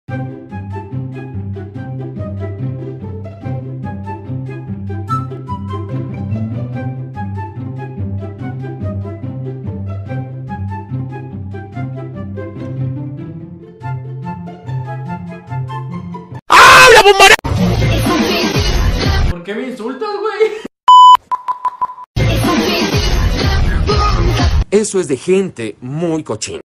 ¿Por qué me insultas, güey? Eso es de gente muy cochina.